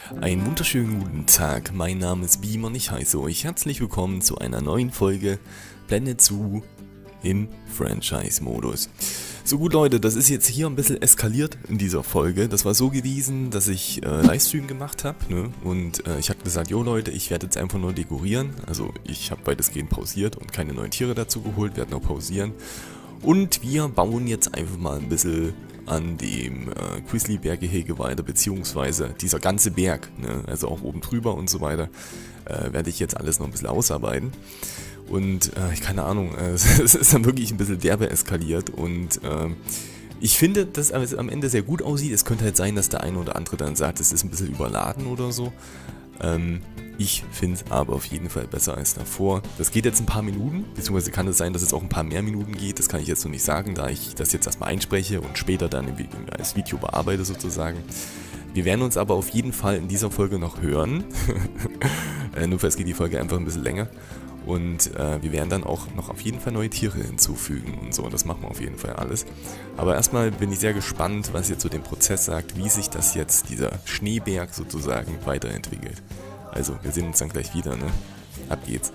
Einen wunderschönen guten Tag, mein Name ist Beamer und ich heiße euch herzlich willkommen zu einer neuen Folge Planet Zoo im Franchise-Modus. So gut Leute, das ist jetzt hier ein bisschen eskaliert in dieser Folge. Das war so gewesen, dass ich Livestream gemacht habe, ne? Und ich habe gesagt, jo Leute, ich werde jetzt einfach nur dekorieren. Also ich habe weitestgehend pausiert und keine neuen Tiere dazu geholt, werde noch pausieren. Und wir bauen jetzt einfach mal ein bisschen an dem Grizzly-Bärgehege weiter, beziehungsweise dieser ganze Berg, ne? Also auch oben drüber und so weiter, werde ich jetzt alles noch ein bisschen ausarbeiten. Und keine Ahnung, es ist dann wirklich ein bisschen derbe eskaliert und ich finde, dass es am Ende sehr gut aussieht. Es könnte halt sein, dass der eine oder andere dann sagt, es ist ein bisschen überladen oder so. Ich finde es aber auf jeden Fall besser als davor. Das geht jetzt ein paar Minuten, beziehungsweise kann es sein, dass es auch ein paar mehr Minuten geht. Das kann ich jetzt noch nicht sagen, da ich das jetzt erstmal einspreche und später dann als Video bearbeite sozusagen. Wir werden uns aber auf jeden Fall in dieser Folge noch hören. Nur falls geht die Folge einfach ein bisschen länger. Und wir werden dann auch noch auf jeden Fall neue Tiere hinzufügen und so. Das machen wir auf jeden Fall alles. Aber erstmal bin ich sehr gespannt, was ihr zu dem Prozess sagt, wie sich das jetzt, dieser Schneeberg sozusagen, weiterentwickelt. Also, wir sehen uns dann gleich wieder, ne? Ab geht's.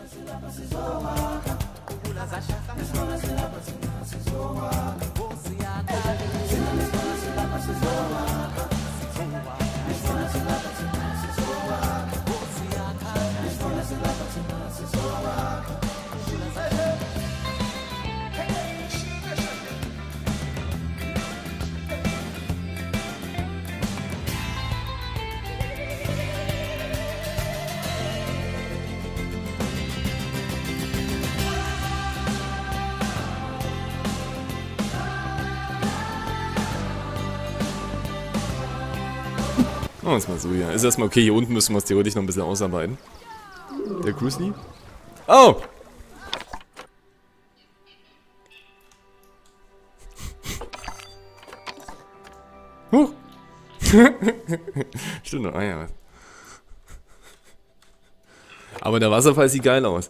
Machen wir es mal so hier. Ist erstmal okay, hier unten müssen wir es theoretisch noch ein bisschen ausarbeiten. Der Grizzly. Oh! Huch! Stimmt, ah ja. Aber der Wasserfall sieht geil aus.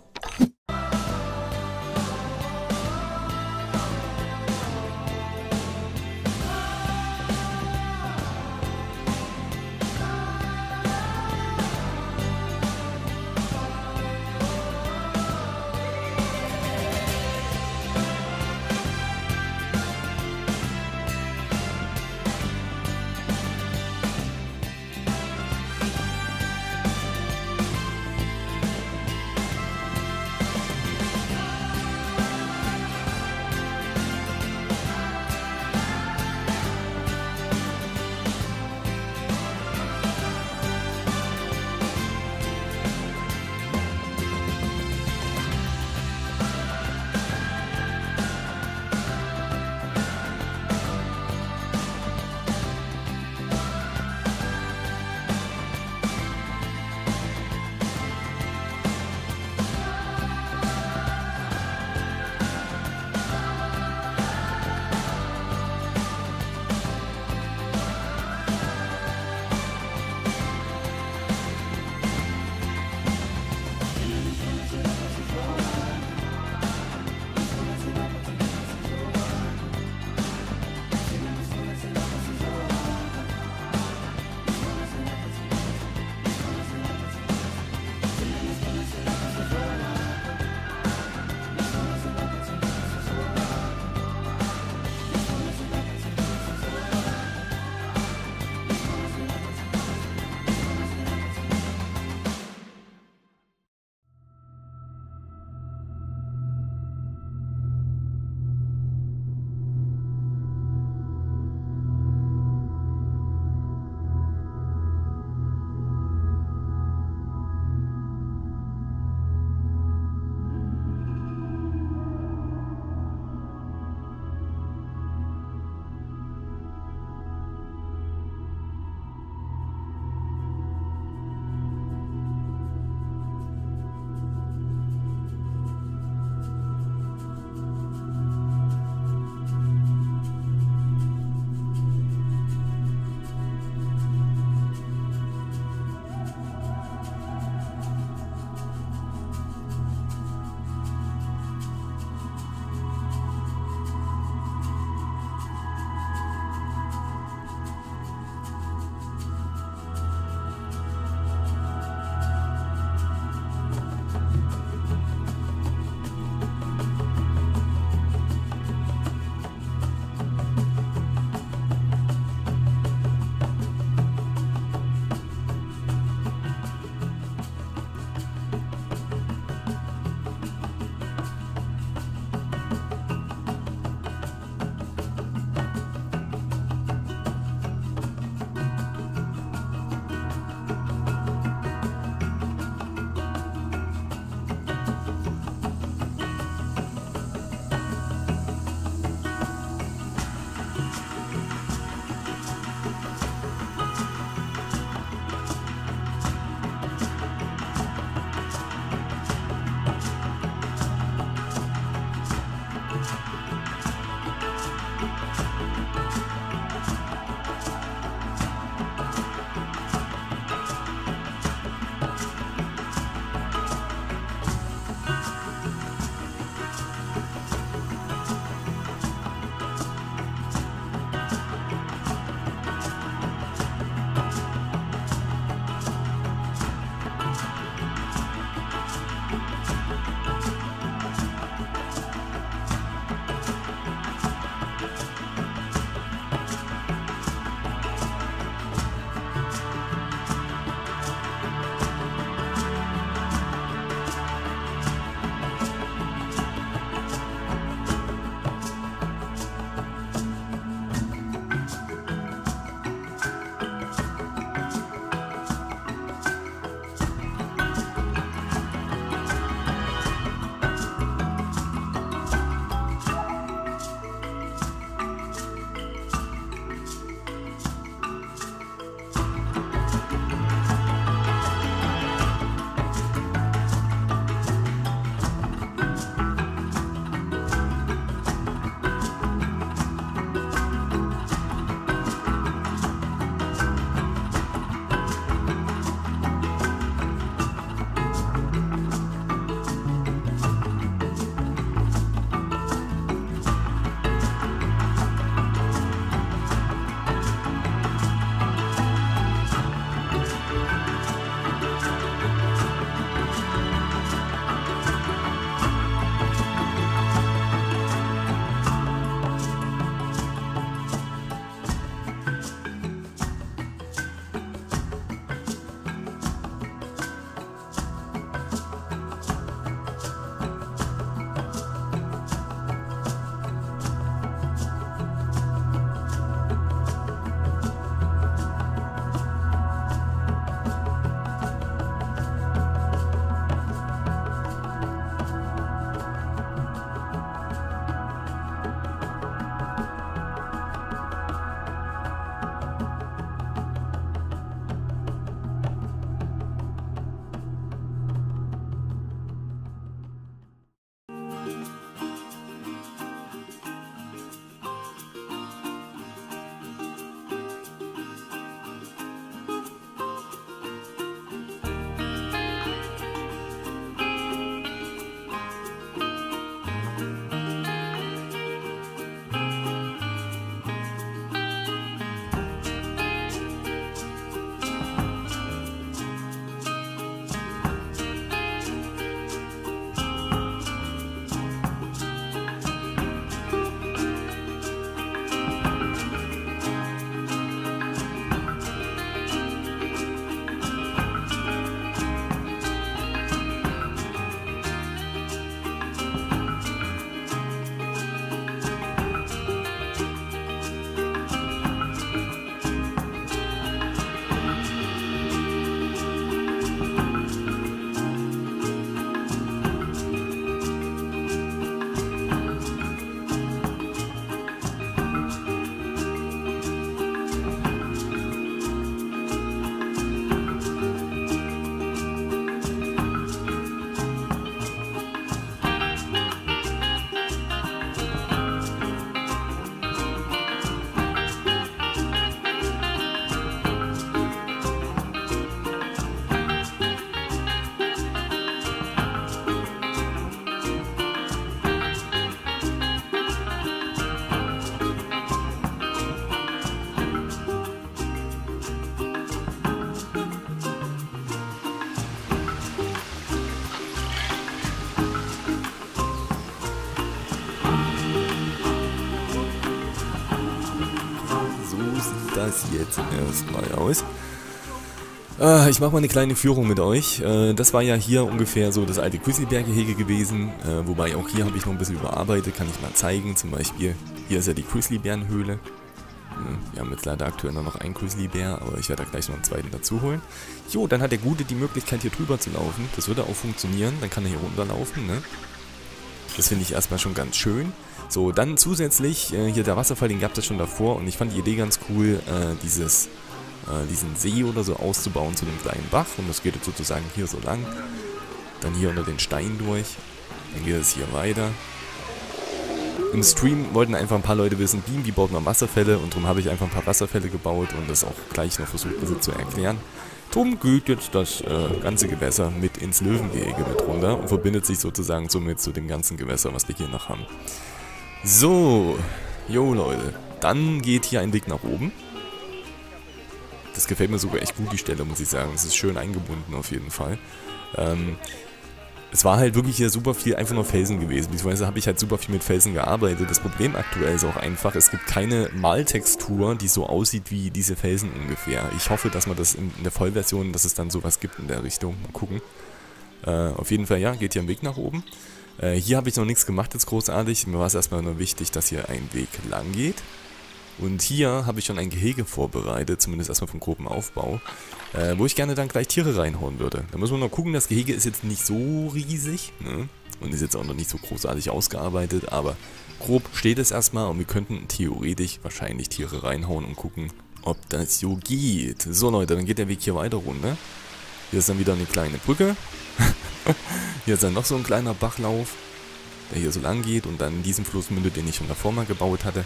das jetzt erstmal aus. Ich mache mal eine kleine Führung mit euch. Das war ja hier ungefähr so das alte Grizzlybär-Gehege gewesen. Wobei auch hier habe ich noch ein bisschen überarbeitet, kann ich mal zeigen. Zum Beispiel, hier ist ja die Grizzlybärenhöhle. Wir haben jetzt leider aktuell nur noch einen Grizzlybär, aber ich werde da gleich noch einen zweiten dazu holen. Jo, dann hat der Gute die Möglichkeit hier drüber zu laufen. Das würde auch funktionieren, dann kann er hier runterlaufen, ne? Das finde ich erstmal schon ganz schön. So, dann zusätzlich, hier der Wasserfall, den gab es schon davor und ich fand die Idee ganz cool, diesen See oder so auszubauen zu einem kleinen Bach und das geht jetzt sozusagen hier so lang. Dann hier unter den Steinen durch. Dann geht es hier weiter. Im Stream wollten einfach ein paar Leute wissen, Beam, wie baut man Wasserfälle und darum habe ich einfach ein paar Wasserfälle gebaut und das auch gleich noch versucht, ein bisschen zu erklären. Drum geht jetzt das ganze Gewässer mit ins Löwengehege mit runter und verbindet sich sozusagen somit zu dem ganzen Gewässer, was wir hier noch haben. So, jo Leute, dann geht hier ein Weg nach oben. Das gefällt mir sogar echt gut, die Stelle, muss ich sagen. Es ist schön eingebunden auf jeden Fall. Es war halt wirklich hier super viel einfach nur Felsen gewesen, beziehungsweise habe ich halt super viel mit Felsen gearbeitet. Das Problem aktuell ist auch einfach, es gibt keine Maltextur, die so aussieht wie diese Felsen ungefähr. Ich hoffe, dass man das in der Vollversion, dass es dann sowas gibt in der Richtung. Mal gucken. Auf jeden Fall, ja, geht hier ein Weg nach oben. Hier habe ich noch nichts gemacht jetzt großartig. Mir war es erstmal nur wichtig, dass hier ein Weg lang geht. Und hier habe ich schon ein Gehege vorbereitet, zumindest erstmal vom groben Aufbau, wo ich gerne dann gleich Tiere reinhauen würde. Da muss man noch gucken, das Gehege ist jetzt nicht so riesig, ne? Und ist jetzt auch noch nicht so großartig ausgearbeitet, aber grob steht es erstmal und wir könnten theoretisch wahrscheinlich Tiere reinhauen und gucken, ob das so geht. So Leute, dann geht der Weg hier weiter runter. Hier ist dann wieder eine kleine Brücke. Hier ist dann noch so ein kleiner Bachlauf, der hier so lang geht und dann in diesem Fluss mündet, den ich schon davor mal gebaut hatte.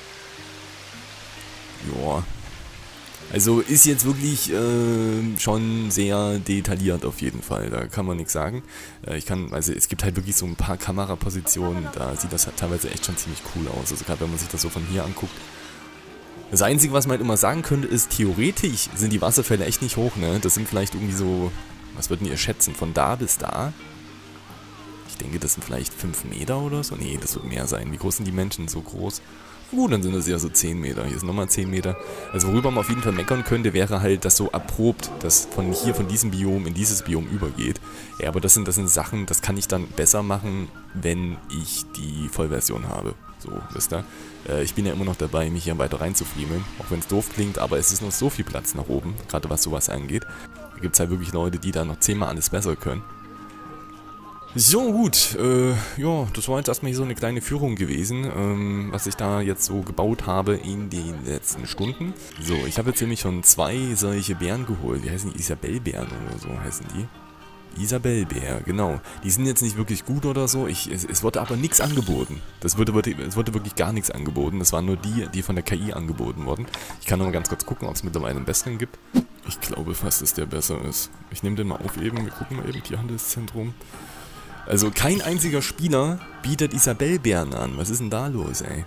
Ja, also ist jetzt wirklich schon sehr detailliert auf jeden Fall, da kann man nichts sagen. Also es gibt halt wirklich so ein paar Kamerapositionen, da sieht das halt teilweise echt schon ziemlich cool aus, also gerade wenn man sich das so von hier anguckt. Das Einzige, was man halt immer sagen könnte, ist, theoretisch sind die Wasserfälle echt nicht hoch, ne? Das sind vielleicht irgendwie so, was würden ihr schätzen, von da bis da? Ich denke, das sind vielleicht 5 Meter oder so. Nee, das wird mehr sein. Wie groß sind die Menschen? So groß? Gut, dann sind das ja so 10 Meter. Hier ist nochmal 10 Meter. Also worüber man auf jeden Fall meckern könnte, wäre halt, dass so erprobt, dass von hier, von diesem Biom in dieses Biom übergeht. Ja, aber das sind Sachen, das kann ich dann besser machen, wenn ich die Vollversion habe. So, wisst ihr? Ich bin ja immer noch dabei, mich hier weiter reinzufriemeln. Auch wenn es doof klingt, aber es ist noch so viel Platz nach oben, gerade was sowas angeht. Da gibt es halt wirklich Leute, die da noch 10-mal alles besser können. So, gut, ja, das war jetzt erstmal hier so eine kleine Führung gewesen, was ich da jetzt so gebaut habe in den letzten Stunden. So, ich habe jetzt nämlich schon 2 solche Bären geholt, wie heißen die? Isabellbären oder so heißen die. Isabellbär, genau. Die sind jetzt nicht wirklich gut oder so, es wurde aber nichts angeboten. Es wurde wirklich gar nichts angeboten, das waren nur die von der KI angeboten wurden. Ich kann noch mal ganz kurz gucken, ob es mittlerweile einen besseren gibt. Ich glaube fast, dass der besser ist. Ich nehme den mal auf eben, wir gucken mal eben, Tierhandelszentrum. Also kein einziger Spieler bietet Isabellbären an. Was ist denn da los, ey?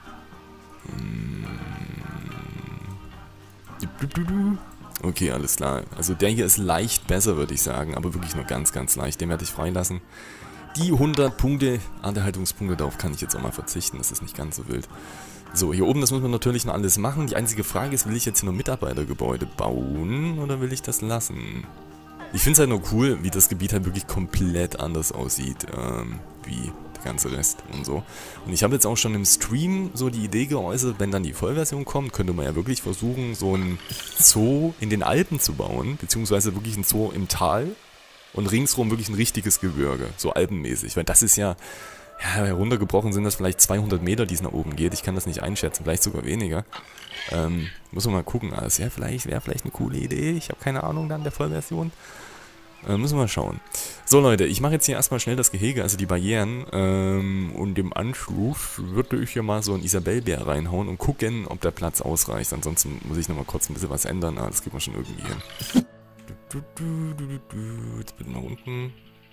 Okay, alles klar. Also der hier ist leicht besser, würde ich sagen. Aber wirklich nur ganz, ganz leicht. Den werde ich freilassen. Die 100 Punkte, Erntehaltungspunkte, darauf kann ich jetzt auch mal verzichten. Das ist nicht ganz so wild. So, hier oben, das muss man natürlich noch alles machen. Die einzige Frage ist, will ich jetzt hier noch Mitarbeitergebäude bauen oder will ich das lassen? Ich finde es halt nur cool, wie das Gebiet halt wirklich komplett anders aussieht, wie der ganze Rest und so. Und ich habe jetzt auch schon im Stream so die Idee geäußert, wenn dann die Vollversion kommt, könnte man ja wirklich versuchen, so ein Zoo in den Alpen zu bauen, beziehungsweise wirklich ein Zoo im Tal und ringsrum wirklich ein richtiges Gebirge, so alpenmäßig, weil das ist ja, heruntergebrochen sind das vielleicht 200 Meter, die es nach oben geht, ich kann das nicht einschätzen, vielleicht sogar weniger. Muss man mal gucken, also ja, wäre vielleicht eine coole Idee, ich habe keine Ahnung dann der Vollversion. Müssen wir mal schauen. So Leute, ich mache jetzt hier erstmal schnell das Gehege, also die Barrieren, und im Anschluss würde ich hier mal so einen Isabellbär reinhauen und gucken, ob der Platz ausreicht. Ansonsten muss ich nochmal kurz ein bisschen was ändern, das kriegt man schon irgendwie hin. Jetzt bitte nach unten.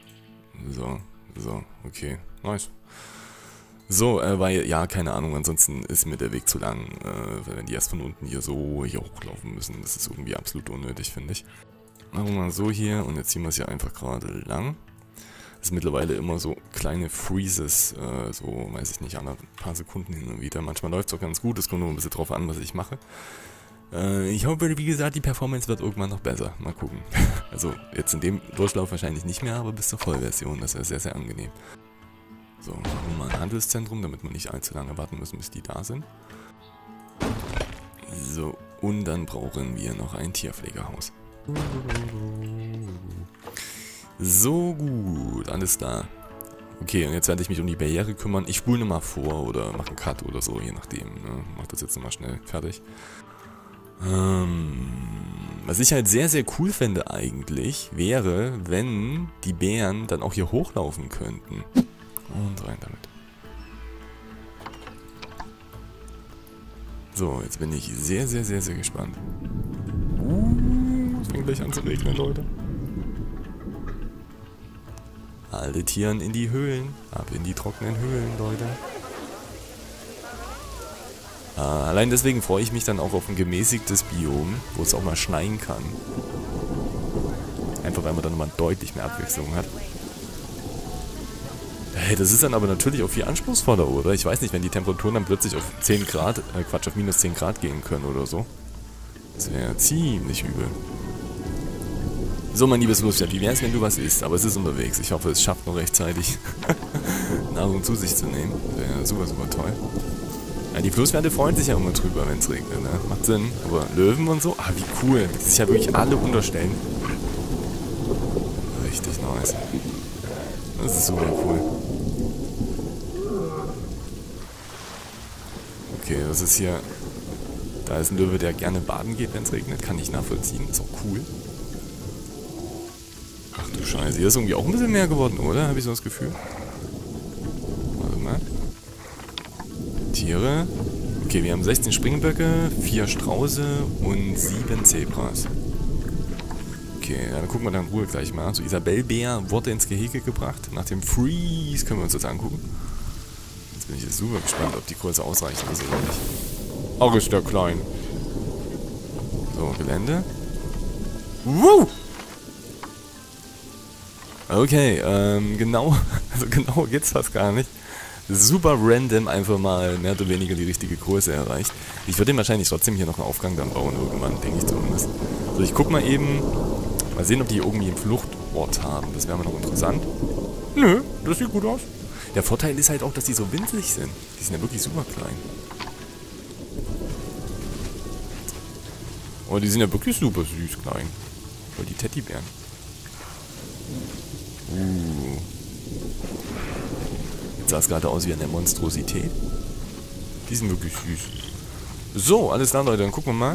So, okay, nice. So, weil, ja, keine Ahnung, ansonsten ist mir der Weg zu lang, wenn die erst von unten hier so hier hochlaufen müssen. Das ist irgendwie absolut unnötig, finde ich. Machen wir mal so hier und jetzt ziehen wir es hier einfach gerade lang. Das ist mittlerweile immer so kleine Freezes, so, weiß ich nicht, alle paar Sekunden hin und wieder. Manchmal läuft es auch ganz gut, es kommt nur ein bisschen drauf an, was ich mache. Ich hoffe, wie gesagt, die Performance wird irgendwann noch besser. Mal gucken. Also jetzt in dem Durchlauf wahrscheinlich nicht mehr, aber bis zur Vollversion. Das wäre sehr, sehr angenehm. So, machen wir mal ein Handelszentrum, damit wir nicht allzu lange warten müssen, bis die da sind. So, und dann brauchen wir noch ein Tierpflegehaus. So gut, alles klar. Okay, und jetzt werde ich mich um die Barriere kümmern. Ich spule nochmal vor oder mache einen Cut oder so, je nachdem. Ne? Mach das jetzt nochmal schnell fertig. Was ich halt sehr, sehr cool fände eigentlich, wäre, wenn die Bären dann auch hier hochlaufen könnten. Und rein damit. So, jetzt bin ich sehr, sehr, sehr, sehr gespannt. Es fängt gleich an zu regnen, Leute. Alle Tieren in die Höhlen. Ab in die trockenen Höhlen, Leute. Allein deswegen freue ich mich dann auch auf ein gemäßigtes Biom, wo es auch mal schneien kann. Einfach weil man dann nochmal deutlich mehr Abwechslung hat. Hey, das ist dann aber natürlich auch viel anspruchsvoller, oder? Ich weiß nicht, wenn die Temperaturen dann plötzlich auf 10 Grad, auf minus 10 Grad gehen können oder so. Das wäre ziemlich übel. So, mein liebes Lustpferd, wie wär's, wenn du was isst? Aber es ist unterwegs. Ich hoffe, es schafft noch rechtzeitig Nahrung zu sich zu nehmen. Wäre super, super toll. Ja, die Flusspferde freuen sich ja immer drüber, wenn es regnet, ne? Macht Sinn. Aber Löwen und so, wie cool. Die sich ja wirklich alle unterstellen. Richtig nice. Das ist super cool. Okay, das ist hier... Da ist ein Löwe, der gerne baden geht, wenn es regnet. Kann ich nachvollziehen. Ist auch cool. Ach du Scheiße. Hier ist irgendwie auch ein bisschen mehr geworden, oder? Habe ich so das Gefühl. Warte mal. Tiere. Okay, wir haben 16 Springböcke, 4 Strauße und 7 Zebras. Okay, dann gucken wir dann in Ruhe gleich mal. So, Isabellbär wurde ins Gehege gebracht. Nach dem Freeze können wir uns das angucken. Jetzt bin ich jetzt super gespannt, ob die Größe ausreichend ist oder nicht. Auch ist der klein. So, Gelände. Woo! Okay, genau geht's fast gar nicht. Super random einfach mal mehr oder weniger die richtige Größe erreicht. Ich würde wahrscheinlich trotzdem hier noch einen Aufgang dann bauen irgendwann, denke ich zumindest. So, ich guck mal eben, mal sehen, ob die irgendwie einen Fluchtort haben. Das wäre mal noch interessant. Nö, das sieht gut aus. Der Vorteil ist halt auch, dass die so winzig sind. Die sind ja wirklich super klein. Aber die sind ja wirklich super süß klein. Voll die Teddybären. Jetzt sah es gerade aus wie eine Monstrosität. Die sind wirklich süß. So, alles klar, Leute, dann gucken wir mal.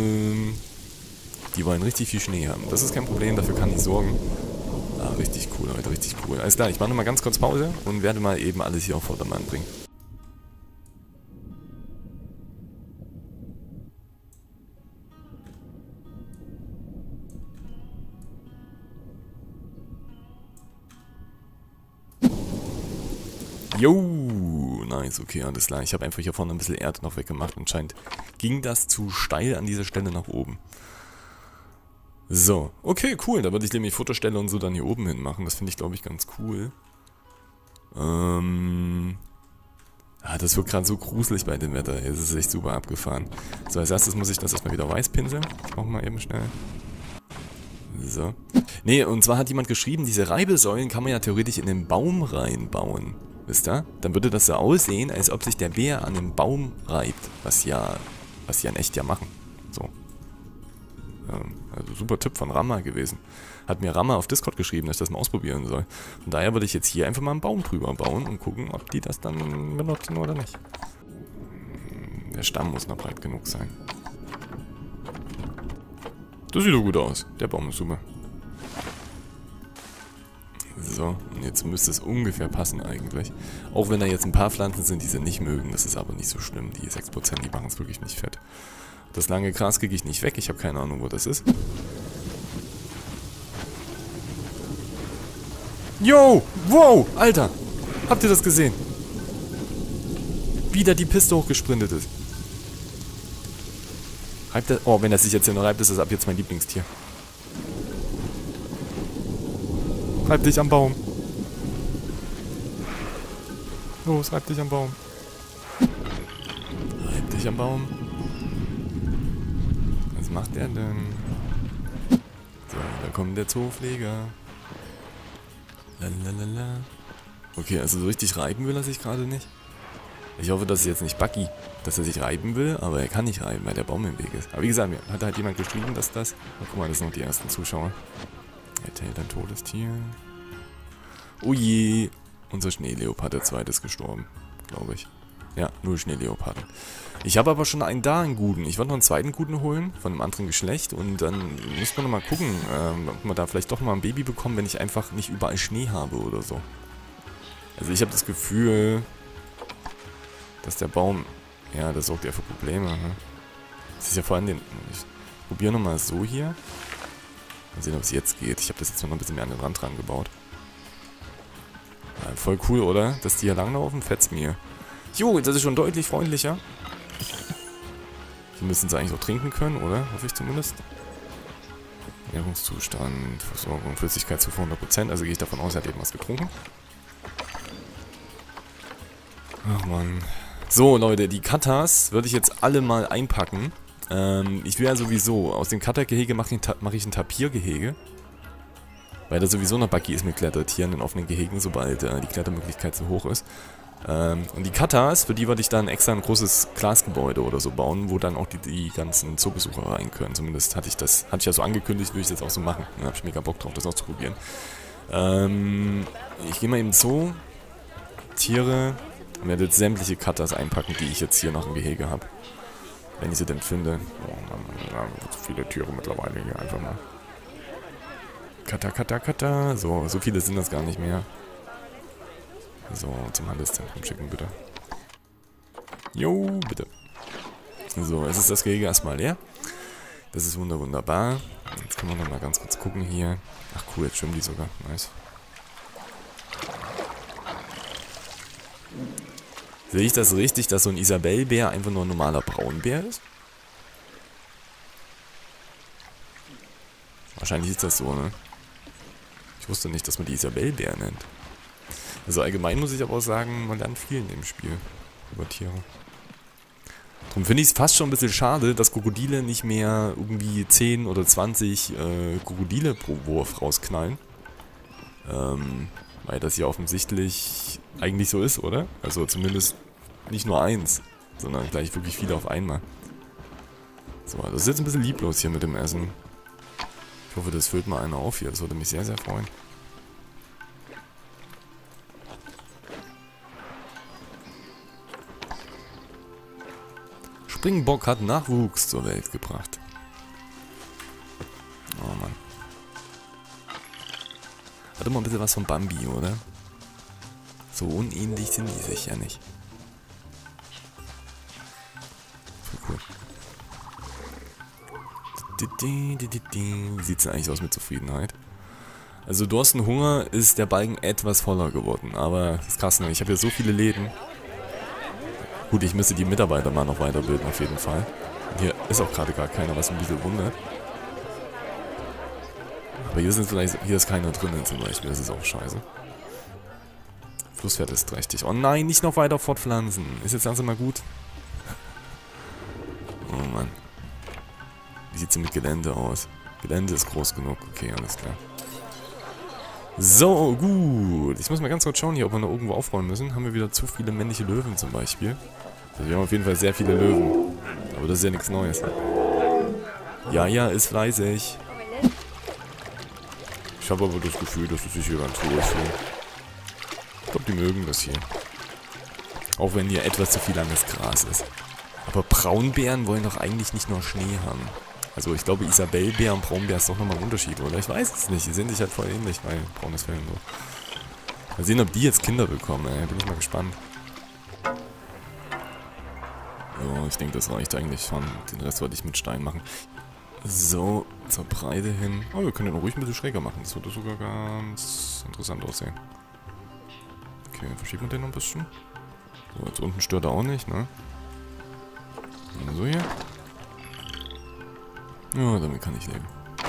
Die wollen richtig viel Schnee haben. Das ist kein Problem, dafür kann ich sorgen. Richtig cool, Leute, richtig cool. Alles klar, ich mache nochmal ganz kurz Pause und werde mal eben alles hier auf Vordermann bringen. Jo, nice, okay, alles klar. Ich habe einfach hier vorne ein bisschen Erde noch weggemacht. Anscheinend ging das zu steil an dieser Stelle nach oben. So, okay, cool. Da würde ich nämlich Futterstelle und so dann hier oben hin machen. Das finde ich, glaube ich, ganz cool. Das wird gerade so gruselig bei dem Wetter. Es ist echt super abgefahren. So, als erstes muss ich das erstmal wieder weiß pinseln. Ich mache mal eben schnell. So. Nee, und zwar hat jemand geschrieben, diese Reibesäulen kann man ja theoretisch in den Baum reinbauen. Wisst ihr? Dann würde das so aussehen, als ob sich der Bär an einem Baum reibt. Was sie ja in echt ja machen. So. Also super Tipp von Rama gewesen. Hat mir Rama auf Discord geschrieben, dass ich das mal ausprobieren soll. Von daher würde ich jetzt hier einfach mal einen Baum drüber bauen und gucken, ob die das dann benutzen oder nicht. Der Stamm muss noch breit genug sein. Das sieht doch gut aus. Der Baum ist super. So, und jetzt müsste es ungefähr passen eigentlich. Auch wenn da jetzt ein paar Pflanzen sind, die sie nicht mögen, das ist aber nicht so schlimm. Die 6%, die machen es wirklich nicht fett. Das lange Gras kriege ich nicht weg, ich habe keine Ahnung, wo das ist. Yo! Wow! Alter! Habt ihr das gesehen? Wie da die Piste hochgesprintet ist. Reibt er... Oh, wenn er sich jetzt hier noch reibt, ist das ab jetzt mein Lieblingstier. Reib dich am Baum. Los, reib dich am Baum. Reib dich am Baum. Was macht der denn? So, da kommt der Zoopfleger. Lalalala. Okay, also so richtig reiben will er sich gerade nicht. Ich hoffe, das ist jetzt nicht Bucky, dass er sich reiben will, aber er kann nicht reiben, weil der Baum im Weg ist. Aber wie gesagt, mir hat halt jemand geschrieben, dass das... Oh, guck mal, das sind noch die ersten Zuschauer. Er hält ein totes Tier. Oh je, unser Schneeleopard, der zweite, ist gestorben, glaube ich. Ja, 0 Schneeleoparden. Ich habe aber schon einen da, einen guten. Ich wollte noch einen zweiten guten holen, von einem anderen Geschlecht. Und dann müssen wir nochmal gucken, ob wir da vielleicht doch mal ein Baby bekommen, wenn ich einfach nicht überall Schnee habe oder so. Also ich habe das Gefühl, dass der Baum... Ja, das sorgt ja für Probleme. Ne? Das ist ja vor allem den... Ich probiere nochmal so hier. Mal sehen, ob es jetzt geht. Ich habe das jetzt noch ein bisschen mehr an den Rand dran gebaut. Ja, voll cool, oder? Dass die hier langlaufen, fetzt mir. Jo, jetzt ist es schon deutlich freundlicher. Hier müssen sie eigentlich auch trinken können, oder? Hoffe ich zumindest. Ernährungszustand, Versorgung, Flüssigkeitszufuhr 100%. Also gehe ich davon aus, er hat eben was getrunken. Ach man. So, Leute, die Katas würde ich jetzt alle mal einpacken. Ich will ja sowieso, aus dem Cutter-Gehege mache ich ein Tapirgehege. Weil da sowieso noch Bucky ist mit Klettertieren in offenen Gehegen, sobald die Klettermöglichkeit zu hoch ist. Und die Katas, für die würde ich dann extra ein großes Glasgebäude oder so bauen, wo dann auch die ganzen Zoobesucher rein können. Zumindest hatte ich ja so angekündigt, würde ich das auch so machen. Da habe ich mega Bock drauf, das auszuprobieren. Ich gehe mal eben Zoo, Tiere, und werde jetzt sämtliche Katas einpacken, die ich jetzt hier noch im Gehege habe. Wenn ich sie denn finde. Oh Mann, ja, so viele Tiere mittlerweile hier einfach mal. Kata. So viele sind das gar nicht mehr. So, zum Handelszentrum schicken, bitte. Jo, bitte. So, jetzt ist das Gehege erstmal leer. Das ist wunderbar. Jetzt können wir nochmal ganz kurz gucken hier. Ach cool, jetzt schwimmen die sogar. Nice. Sehe ich das richtig, dass so ein Isabellbär einfach nur ein normaler Braunbär ist? Wahrscheinlich ist das so, ne? Ich wusste nicht, dass man die Isabellbär nennt. Also allgemein muss ich aber auch sagen, man lernt viel in dem Spiel über Tiere. Darum finde ich es fast schon ein bisschen schade, dass Krokodile nicht mehr irgendwie 10 oder 20 Krokodile pro Wurf rausknallen. Weil das ja offensichtlich eigentlich so ist, oder? Also zumindest nicht nur eins, sondern gleich wirklich viele auf einmal. So, das ist jetzt ein bisschen lieblos hier mit dem Essen. Ich hoffe, das füllt mal einer auf hier. Das würde mich sehr, sehr freuen. Springbock hat Nachwuchs zur Welt gebracht. Oh Mann. Hat immer ein bisschen was von Bambi, oder? So unähnlich sind die sich ja nicht. Voll cool. Wie sieht es denn eigentlich aus mit Zufriedenheit? Also Durst und Hunger ist der Balken etwas voller geworden. Aber das ist krass, ne? Ich habe hier so viele Läden. Gut, ich müsste die Mitarbeiter mal noch weiterbilden, auf jeden Fall. Und hier ist auch gerade gar keiner, was ein bisschen wundert. Aber hier ist keiner drinnen zum Beispiel, das ist auch scheiße. Flusspferd ist trächtig. Oh nein, nicht noch weiter fortpflanzen. Ist jetzt langsam mal gut. Oh Mann. Wie sieht es denn mit Gelände aus? Gelände ist groß genug. Okay, alles klar. So, gut. Ich muss mal ganz kurz schauen hier, ob wir noch irgendwo aufräumen müssen. Haben wir wieder zu viele männliche Löwen zum Beispiel. Also wir haben auf jeden Fall sehr viele Löwen. Aber das ist ja nichts Neues. Ja, ist fleißig. Ich habe aber das Gefühl, dass es sich hier ganz wohl fühlt. Ich glaube, die mögen das hier. Auch wenn hier etwas zu viel langes Gras ist. Aber Braunbären wollen doch eigentlich nicht nur Schnee haben. Also ich glaube, Isabellbär und Braunbär ist doch nochmal ein Unterschied, oder? Ich weiß es nicht. Die sehen sich halt voll ähnlich, weil braunes Fell und so. Mal sehen, ob die jetzt Kinder bekommen, ey. Bin ich mal gespannt. So, ich denke, das reicht eigentlich schon. Den Rest wollte ich mit Stein machen. So, zur Breite hin. Oh, wir können den ruhig ein bisschen schräger machen. Das würde sogar ganz interessant aussehen. Okay, verschieben wir den noch ein bisschen. So, jetzt unten stört er auch nicht, ne? Und so hier. Ja, damit kann ich leben.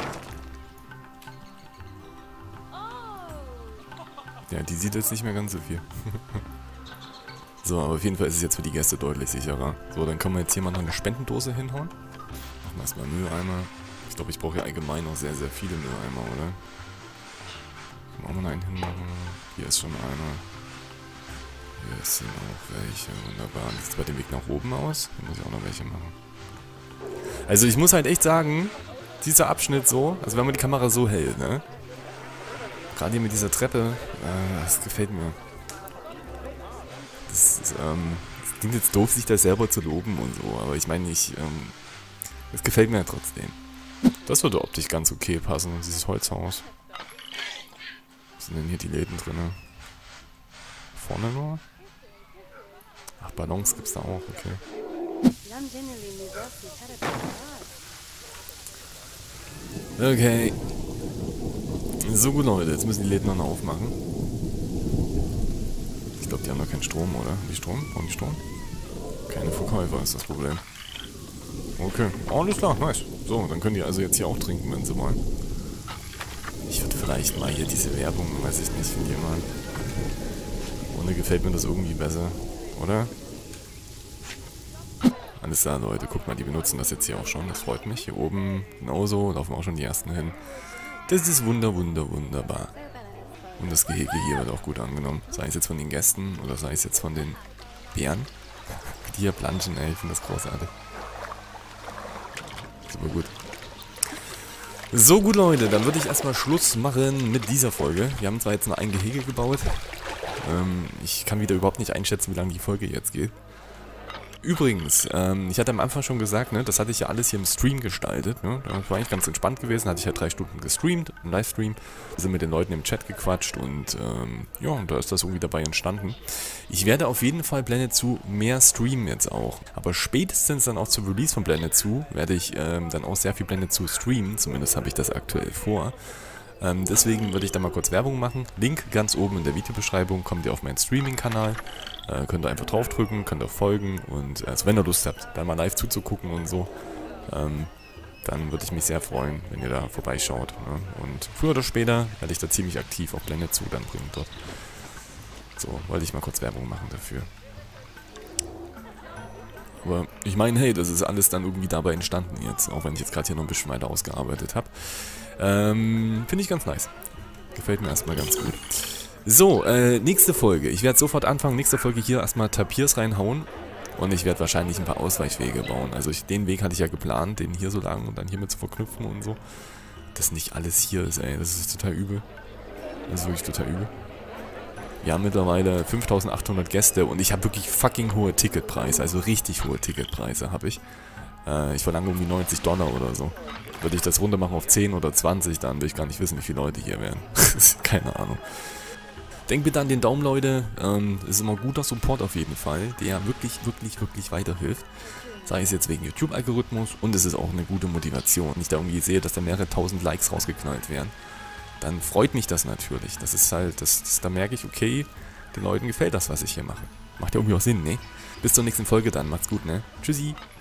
Ja, die sieht jetzt nicht mehr ganz so viel. So, aber auf jeden Fall ist es jetzt für die Gäste deutlich sicherer. So, dann können wir jetzt hier mal noch eine Spendendose hinhauen. Machen wir erstmal Mülleimer. Ich glaube, ich brauche ja allgemein noch sehr, sehr viele Mülleimer, oder? Können wir auch noch einen hinmachen? Hier ist schon einer. Hier sind auch welche. Wunderbar. Wie sieht es bei dem Weg nach oben aus? Hier muss ich auch noch welche machen. Also ich muss halt echt sagen, dieser Abschnitt so, also wenn man die Kamera so hält, ne? Gerade hier mit dieser Treppe, das gefällt mir. Das klingt jetzt doof, sich das selber zu loben und so, aber ich meine, es gefällt mir ja trotzdem. Das würde optisch ganz okay passen, dieses Holzhaus. Was sind denn hier die Läden drin? Vorne nur? Ach, Ballons gibt's da auch, okay. Okay. So gut, Leute, jetzt müssen die Läden noch aufmachen. Ich glaube, die haben noch keinen Strom, oder? Haben die Strom? Brauchen die Strom? Keine Verkäufer ist das Problem. Okay, alles klar, nice. So, dann können die also jetzt hier auch trinken, wenn sie wollen. Ich würde vielleicht mal hier diese Werbung, weiß ich nicht, von jemandem. Ohne gefällt mir das irgendwie besser, oder? Alles klar, Leute, guckt mal, die benutzen das jetzt hier auch schon, das freut mich. Hier oben genauso, laufen auch schon die ersten hin. Das ist wunderbar. Und das Gehege hier wird auch gut angenommen. Sei es jetzt von den Gästen oder sei es jetzt von den Bären. Die hier planschen, ey, ich finde das großartig. Super gut. So gut, Leute, dann würde ich erstmal Schluss machen mit dieser Folge. Wir haben zwar jetzt noch ein Gehege gebaut. Ich kann wieder überhaupt nicht einschätzen, wie lange die Folge jetzt geht. Übrigens, ich hatte am Anfang schon gesagt, ne, das hatte ich ja alles hier im Stream gestaltet, ne, das war eigentlich ganz entspannt gewesen, hatte ich ja 3 Stunden gestreamt, im Livestream, sind mit den Leuten im Chat gequatscht und, ja, und da ist das irgendwie dabei entstanden. Ich werde auf jeden Fall Blende zu mehr streamen jetzt auch, aber spätestens dann auch zum Release von Blende zu werde ich dann auch sehr viel Blende zu streamen, zumindest habe ich das aktuell vor. Deswegen würde ich da mal kurz Werbung machen. Link ganz oben in der Videobeschreibung, kommt ihr auf meinen Streaming-Kanal. Könnt ihr einfach draufdrücken, könnt ihr folgen und also wenn ihr Lust habt, da mal live zuzugucken und so, dann würde ich mich sehr freuen, wenn ihr da vorbeischaut. Ne? Und früher oder später werde ich da ziemlich aktiv auch Blende zu dann bringen dort. So, wollte ich mal kurz Werbung machen dafür. Aber ich meine, hey, das ist alles dann irgendwie dabei entstanden jetzt, auch wenn ich jetzt gerade hier noch ein bisschen weiter ausgearbeitet habe. Finde ich ganz nice. Gefällt mir erstmal ganz gut. So, nächste Folge. Ich werde sofort anfangen, nächste Folge hier erstmal Tapirs reinhauen. Und ich werde wahrscheinlich ein paar Ausweichwege bauen. Also den Weg hatte ich ja geplant, den hier so lang und dann hiermit zu verknüpfen und so. Dass nicht alles hier ist, ey. Das ist total übel. Das ist wirklich total übel. Wir haben mittlerweile 5.800 Gäste und ich habe wirklich fucking hohe Ticketpreise. Also richtig hohe Ticketpreise habe ich. Ich verlange irgendwie $90 oder so. Würde ich das runter machen auf 10 oder 20, dann will ich gar nicht wissen, wie viele Leute hier wären. Keine Ahnung. Denkt bitte an den Daumen, Leute. Ist immer guter Support auf jeden Fall, der wirklich weiterhilft. Sei es jetzt wegen YouTube-Algorithmus und es ist auch eine gute Motivation. Wenn ich da irgendwie sehe, dass da mehrere tausend Likes rausgeknallt werden, dann freut mich das natürlich. Das ist halt, da merke ich, okay, den Leuten gefällt das, was ich hier mache. Macht ja irgendwie auch Sinn, ne? Bis zur nächsten Folge dann. Macht's gut, ne? Tschüssi.